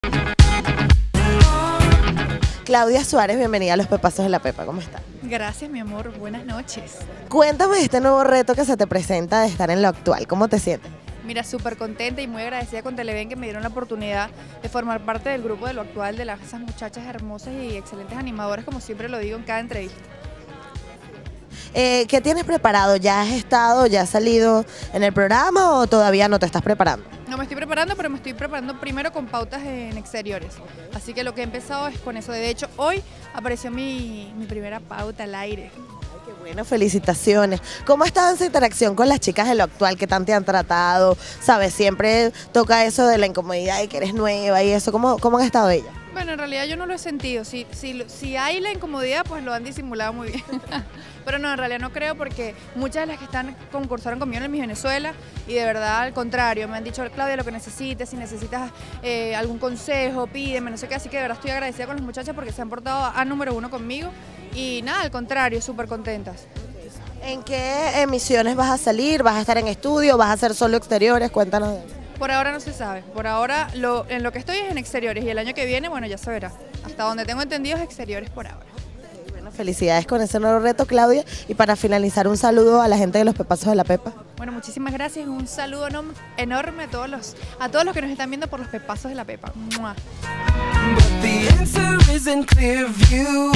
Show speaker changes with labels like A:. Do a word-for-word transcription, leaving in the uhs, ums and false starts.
A: Claudia Suárez, bienvenida a Los Pepazos de la Pepa, ¿cómo estás?
B: Gracias, mi amor, buenas noches.
A: Cuéntame de este nuevo reto que se te presenta de estar en Lo Actual, ¿cómo te sientes?
B: Mira, súper contenta y muy agradecida con Televen que me dieron la oportunidad de formar parte del grupo de Lo Actual, de las, esas muchachas hermosas y excelentes animadoras, como siempre lo digo en cada entrevista.
A: Eh, ¿Qué tienes preparado? ¿Ya has estado, ya has salido en el programa o todavía no te estás preparando?
B: No me estoy preparando, pero me estoy preparando primero con pautas en exteriores. Así que lo que he empezado es con eso. De hecho, hoy apareció mi, mi primera pauta al aire.
A: Ay, qué bueno, felicitaciones. ¿Cómo ha estado esa interacción con las chicas de Lo Actual? ¿Qué tan te han tratado? ¿Sabes? Siempre toca eso de la incomodidad de que eres nueva y eso. ¿Cómo, cómo han estado ellas?
B: Bueno, en realidad yo no lo he sentido. Si, si, si hay la incomodidad, pues lo han disimulado muy bien. Pero no, en realidad no creo porque muchas de las que están concursaron conmigo en el Miss Venezuela y de verdad al contrario, me han dicho, Claudia, lo que necesites, si necesitas eh, algún consejo, pídeme, no sé qué. Así que de verdad estoy agradecida con las muchachas porque se han portado a número uno conmigo y nada, al contrario, súper contentas.
A: ¿En qué emisiones vas a salir? ¿Vas a estar en estudio? ¿Vas a hacer solo exteriores? Cuéntanos de eso.
B: Por ahora no se sabe, por ahora lo, en lo que estoy es en exteriores y el año que viene, bueno, ya se verá. Hasta donde tengo entendido es exteriores por ahora.
A: Bueno, felicidades con ese nuevo reto, Claudia. Y para finalizar, un saludo a la gente de Los Pepazos de la Pepa.
B: Bueno, muchísimas gracias, un saludo enorme a todos los, a todos los que nos están viendo por Los Pepazos de la Pepa. ¡Mua!